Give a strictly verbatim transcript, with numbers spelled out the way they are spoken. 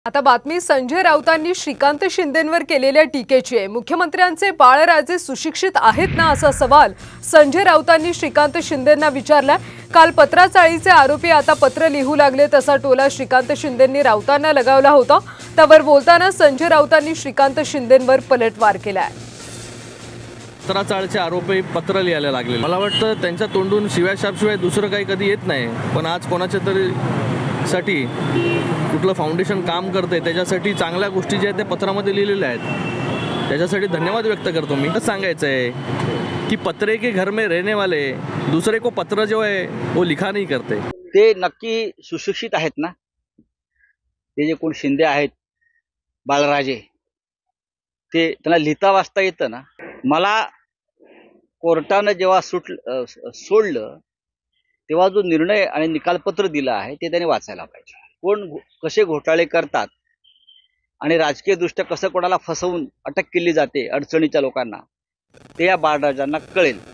आता बातमी संजय राऊतांनी श्रीकांत शिंदेंवर केलेल्या टीकेची आहे। मुख्यमंत्र्यांचे बाळराजे सुशिक्षित आहेत ना असा सवाल संजय राऊतांनी श्रीकांत शिंदेंना विचारला। काल पत्राचाळीचे आरोपी आता पत्र लिहू लागले तसा टोला श्रीकांत शिंदेंनी राऊतांना लगावला होता। त्यावर बोलताना संजय राऊतांनी श्रीकांत शिंदेंवर पलटवार केलाय। पत्राचाळीचे आरोपी पत्र लिहायला लागले। मला वाटतं त्यांच्या तोंडून शिव्याशापशिवाय दुसरं काही कधी येत नाही, पण आज कोणाच्या तरी साठी कुठलं फाउंडेशन काम करते त्याच्यासाठी चांगल्या गोष्टी ज्या त्या पत्रामध्ये लिहिलेल्या आहेत त्याच्यासाठी धन्यवाद व्यक्त करतो। मी सांगायचं आहे की पत्रे के घर में रहने वाले दूसरे को पत्र जो है वो लिखा नहीं करते। ते नक्की सुशिक्षित आहेत ना, ते जे कोण शिंदे आहेत बाळराजे, ते त्यांना लिहिता वाचता येतं ना। मला कोर्टाने जेव्हा सुट सोडलं तेव्हा जो निर्णय आणि निकालपत्र दिला आहे ते त्याने वाचायला पाहिजे। कोण कसे घोटाळे करतात आणि राजकीय दृष्ट्या कसं कोणाला फसवून अटक केली जाते अडचणीच्या लोकांना, ते या बाळराजांना कळेल।